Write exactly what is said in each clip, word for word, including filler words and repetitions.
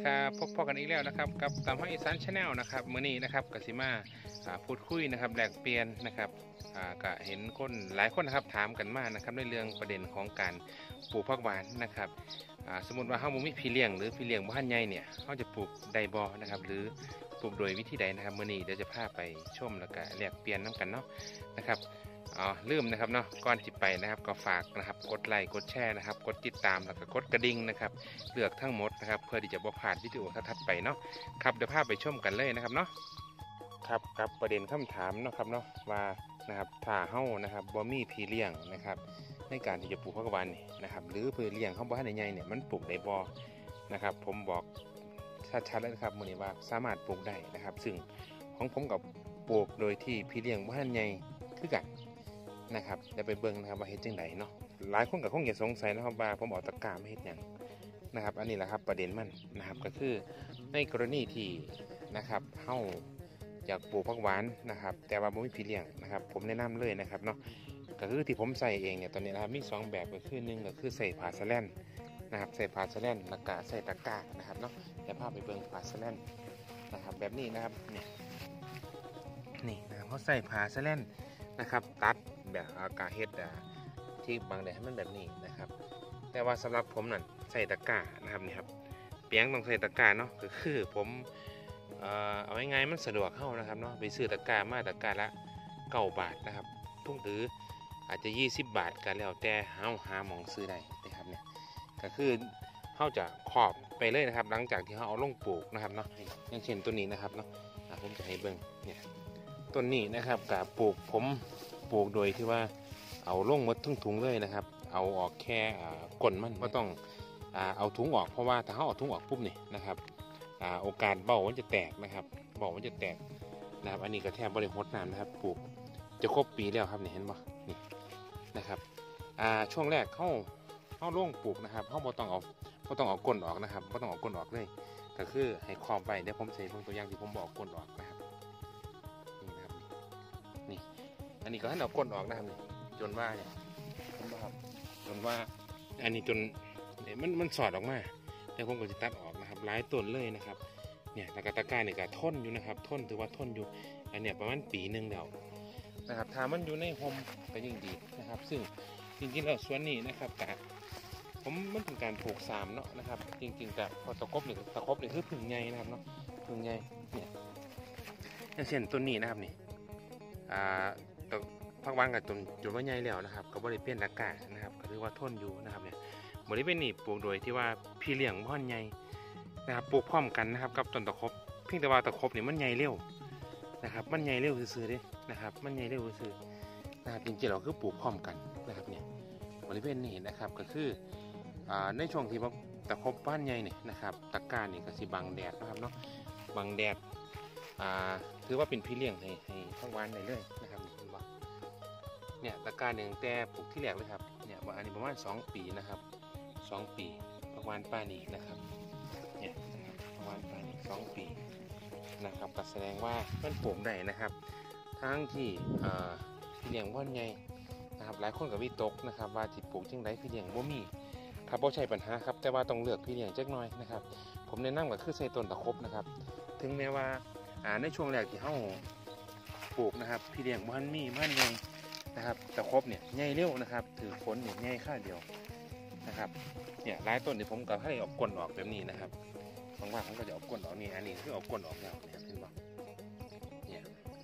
ครับพบพอกันอีกแล้วนะครับกับตามห้องอีสานชาแนลนะครับมื้อนี้นะครับกสิมาพูดคุยนะครับแลกเปลี่ยนนะครับก็เห็นคนหลายคนนะครับถามกันมากนะครับในเรื่องประเด็นของการปลูกผักหวานนะครับสมมติว่าเฮาบ่มีพี่เลี้ยงหรือพี่เลี้ยงบ่ทันใหญ่เนี่ยเฮาจะปลูกได้บ่นะครับหรือปลูกโดยวิธีใดนะครับมื้อนี้เดี๋ยวจะพาไปชมแล้วก็แลกเปลี่ยนน้ำกันเนาะนะครับอ๋อลืมนะครับเนาะก่อนจิไปนะครับก็ฝากนะครับกดไลค์กดแชร์นะครับกดติดตามแล้วก็กดกระดิ่งนะครับเลือกทั้งหมดนะครับเพื่อที่จะบ่พลาดวิดีโอถัดไปเนาะครับเดี๋ยวพาไปชมกันเลยนะครับเนาะครับกับประเด็นคำถามเนาะครับเนาะว่านะครับถ้าเฮานะครับบ่มีพี่เลี้ยงนะครับในการที่จะปลูกผักหวานนี่นะครับหรือเพื่อเลี้ยงเฮาบ่ทันได้ใหญ่เนี่ยมันปลูกได้บ่นะครับผมบอกชัดๆเลยนะครับมื้อนี้ว่าสามารถปลูกได้นะครับซึ่งของผมกับปลูกโดยที่พี่เลี้ยงบ่ทันใหญ่คือกันนะครับเดี๋ยวไปเบิ่งนะครับว่าเฮ็ดจังไดเนาะหลายคนก็คงจะสงสัยนะครับว่าผมเอาตะกร้ามาเฮ็ดหยังนะครับอันนี้แหละครับประเด็นมันนะครับก็คือในกรณีที่นะครับเฮาอยากปลูกผักหวานนะครับแต่ว่าบ่มีพี่เลี้ยงนะครับผมแนะนำเลยนะครับเนาะก็คือที่ผมใส่เองเนี่ยตอนนี้นะครับมีสองแบบก็คือหนึ่งก็คือใส่ผ้าสแลนนะครับใส่ผ้าสแลนแล้วก็ใส่ตะกร้านะครับเนาะเดี๋ยวพาไปเบิ่งผ้าสแลนนะครับแบบนี้นะครับเนี่ยนี่นะครับเขาใส่ผ้าสแลนนะครับตัดแบบอากาศเฮ็ดที่บางแดดให้มันแบบนี้นะครับแต่ว่าสำหรับผมนั่นใส่ตะกร้านะครับนี่ครับเปียงต้องใส่ตะกร้าเนาะก็คือผมเอ่อเอาง่ายๆมันสะดวกเข้านะครับเนาะไปซื้อตะกร้ามาตะกร้าละเก้าบาทนะครับทุกหรืออาจจะยี่สิบบาทกันแล้วแต่เฮาหาหมองซื้อได้นะครับเนี่ยก็คือเฮาจะขอบไปเลยนะครับหลังจากที่เฮาเอาลงปลูกนะครับเนาะอย่างเช่นตัวนี้นะครับเนาะผมจะให้เบิ่งเนี่ยต้นนี้นะครับกับปลูกผมปลูกโดยที่ว่าเอาลงหมดทุ่งถุงเลยนะครับเอาออกแค่ก้นมันก็ต้องเอาถุงออกเพราะว่าถ้าเขาเอาถุงออกปุ๊บนี่นะครับโอกาสเบามันจะแตกนะครับเบามันจะแตกนะครับอันนี้ก็แทบบริโภคน้ำนะครับปลูกจะครบปีแล้วครับนี่เห็นป่ะนี่นะครับช่วงแรกเขาเขาลงปลูกนะครับเขาบ่ต้องเอาบ่ต้องเอาก้นออกนะครับบ่ต้องเอาก้นออกเลยก็คือให้คลองไปเดี๋ยวผมใส่ตัวอย่างที่ผมบอกก้นออกนะครับนี่นะครับนี่อันนี้ก็ให้เอาก้นออกนะครับนี่จนว่าเนี่ยผมว่าจนว่าอันนี้จนมันมันสอดออกมาแล้วผมก็จะตัดออกนะครับหลายต้นเลยนะครับเนี่ยตะกะตะกร้าเนี่ยก็ทนอยู่นะครับทนถือว่าทนอยู่อันเนี้ยประมาณปีหนึ่งแล้วนะครับถ้ามันอยู่ในโฮมก็ยิ่งดีนะครับซึ่งจริงๆแล้วสวนนี้นะครับแต่ผมมันเป็นการปลูกสามเนาะนะครับจริงๆแต่พอตะครบเนี่ยตะครบเนี่ยคือผึ่งใหญ่นะครับเนาะผึ่งใหญ่เนี่ยอย่างเช่นต้นนี้นะครับนี่อ่าผักหวานกับจนจนว่าใหญ่แล้วนะครับก็บริเวณตะกร้านะครับก็ถือว่าทนอยู่นะครับเนี่ยบริเวณนี้ปลูกโดยที่ว่าพี่เลี้ยงพ่อนใหญ่นะครับปลูกพร้อมกันนะครับกับต้นตะครบเพียงแต่ว่าตะครบเนี่ยมันใหญ่เร็วนะครับมันใหญ่เร็วซื่อๆดินะครับมันใหญ่เร็วซื่อนะครับจริงๆเราคือปลูกพร้อมกันนะครับเนี่ยบริเวณนี้นะครับก็คือในช่วงที่ตะครบบ้านใหญ่เนี่ยนะครับตะกร้านี่ก็สิบังแดดนะครับเนาะบังแดดถือว่าเป็นพี่เลี้ยงให้ให้ผักหวานได้เลยนะครับเนี่ยตะกร้าหนึ่งแต่ปลูกที่แรกเลยครับเนี่ยอันนี้ประมาณสองปีนะครับสองปีผักหวานป้านี่นะครับเนี่ยผักหวานป้านี่สองปีนะครับก็แสดงว่ามันปลูกได้นะครับทั้งที่พี่เลี้ยงว่านใหญ่นะครับหลายคนกับวิตกนะครับว่าที่ปลูกจังไดพี่เลี้ยงบ่มีครับบ่ใช่ปัญหาครับแต่ว่าต้องเลือกพี่เลี้ยงจักหน่อยนะครับผมแนะนำก็คือใส่ต้นตะครบนะครับถึงแม้ว่าในช่วงแรกที่เฮาปลูกนะครับพี่เลี้ยงบ่ทันมีมันใหญ่นะครับตะครบเนี่ยใหญ่เร็วนะครับถือผลเนี่ยใหญ่ค่าเดียวนะครับเนี่ยหลายต้นที่ผมก็ให้ออกก้นออกแบบนี้นะครับบางว่าผมก็จะออกก้นออกนี่อันนี้คือออกก้นออกแล้วเนี่ยเห็นป่ะเนี่ย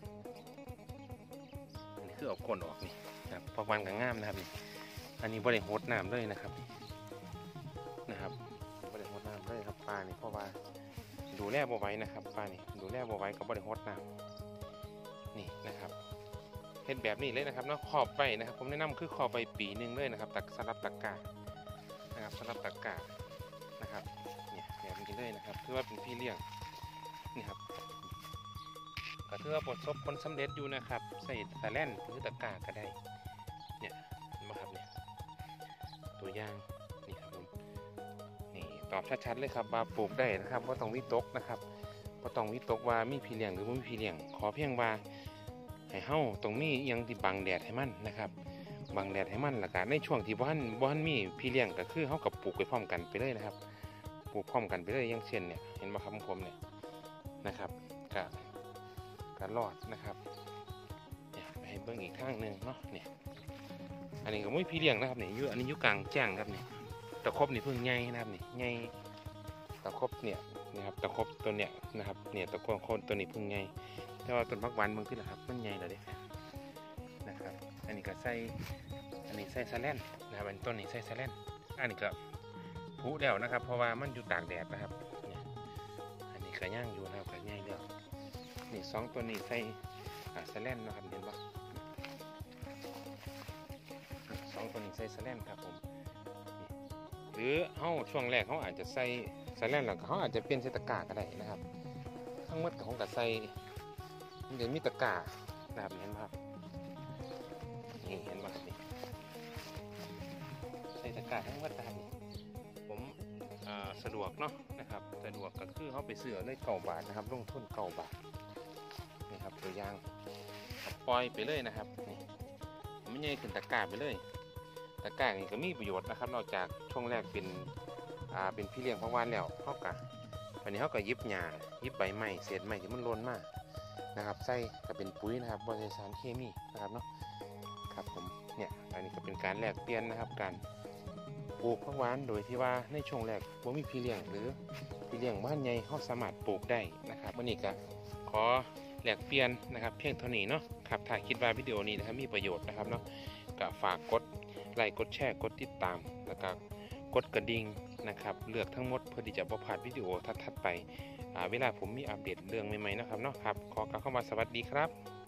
อันนี้คือออกก้นออกนี่ครับพอวันกับง่ามนะครับนี่อันนี้บริโภคน้ำเลยนะครับนะครับบริโภคน้ำเลยครับปลานี่เพราะว่าดูแลบ่ไว้นะครับปลานี่ดูแลบ่ไว้กับบริโภคน้ำนี่นะครับเห็ดแบบนี้เลยนะครับเนาะขอบไปนะครับผมแนะนำคือขอบไปปีหนึ่งเลยนะครับตักสลับตะกร้านะครับสลับตะกร้านะครับเนี่ยแบบนี้เลยนะครับถือว่าเป็นพี่เลี้ยงนี่ครับก็ถือว่าผลสมผลสำเร็จอยู่นะครับใส่ตะแล่นหรือตะกร้าก็ได้เนี่ยมาครับเนี่ยตัวอย่างนี่ครับผมนี่ตอบชัดๆเลยครับว่าปลูกได้นะครับว่าต้องวิตกนะครับว่าต้องวิตกว่ามีพี่เลี้ยงหรือไม่มีพี่เลี้ยงขอเพียงว่าให้เฮาตรงนี้ยังที่บังแดดให้มันนะครับบังแดดให้มันแล้วก็ในช่วงที่บ้านบ้านมีพี่เลี้ยงก็คือเฮากับปลูกไปพร้อมกันไปเลยนะครับปลูกพร้อมกันไปเลยอย่างเช่นเนี่ยเห็นไหมครับของผมเนี่ยนะครับกะกะรอดนะครับเนี่ยไปให้เบิ่งอีกข้างหนึ่งเนาะเนี่ยอันนี้ก็ไม่พี่เลี้ยงนะครับเนี่ยอยู่อันนี้อยู่กลางแจ้งครับเนี่ยตะครบนี่เพิ่งใหญ่นะครับนี่ใหญ่ตะครบเนี่ยนะครับตะครบตัวเนี่ยนะครับเนี่ยตะครบคนตัวนี้เพิ่งใหญ่แต่ว่าต้นพักหวานบางที่แหละครับมันใหญ่เลยเด้นะครับอันนี้ก็ใส่อันนี้ใส่สแลนนะครับอันต้นนี้ใส่สแลนอันนี้ก็ผุแล้วนะครับเพราะว่ามันอยู่ตากแดดนะครับเนี่ยอันนี้ก็ย่างอยู่นะครับก็ใหญ่แล้วนี่สองตัวนี้ใส่สแลนนะครับเห็นปะสองตัวนี้ใส่สแลนครับผมหรือเขาช่วงแรกเขาอาจจะใส่สแลนหลังเขาอาจจะเปลี่ยนใส่ตะกร้าก็ได้นะครับทั้งหมดของกับใส่เดี๋ยวมีตะกร้านะครับเห็นไหมครับนี่เห็นไหมครับนี่ใส่ตะกร้าทั้งหมดนะครับนี่ผมสะดวกเนาะนะครับสะดวกก็คือเขาไปซื้อเลยเก่าบาทนะครับลงทุนเก่าบาทนี่ครับตัวอย่างปล่อยไปเลยนะครับนี่ไม่ใหญ่ขึ้นตะกร้าไปเลยตะกร้านี่ก็มีประโยชน์นะครับนอกจากช่วงแรกเป็นอ่าเป็นพี่เลี้ยงพักหวานแล้วเขากะวันนี้เขาก็ยิบหญ้ายิบใบไม้เศษไม้ที่มันหล่นมากนะครับใส่ก็เป็นปุ๋ยนะครับบริสารเคมีนะครับเนาะครับผมเนี่ยอันนี้ก็เป็นการแลกเปลี่ยนนะครับการปลูกพักหวานโดยที่ว่าในช่วงแรกว่ามีพี่เลี้ยงหรือพี่เลี้ยงบ้านใหญ่เขาสามารถปลูกได้นะครับวันนี้ก็ขอแลกเปลี่ยนนะครับเพียงเท่านี้เนาะครับถ้าคิดว่าวิดีโอนี้นะครับมีประโยชน์นะครับเนาะก็ฝากกดไลค์กดแชร์กดติดตามแล้วก็กดกระดิ่งนะครับเลือกทั้งหมดเพื่อที่จะบ่พลาดวิดีโอถัดๆไปเวลาผมมีอัปเดตเรื่องใหม่ๆนะครับเนาะครับขอกล่าวเข้ามาสวัสดีครับ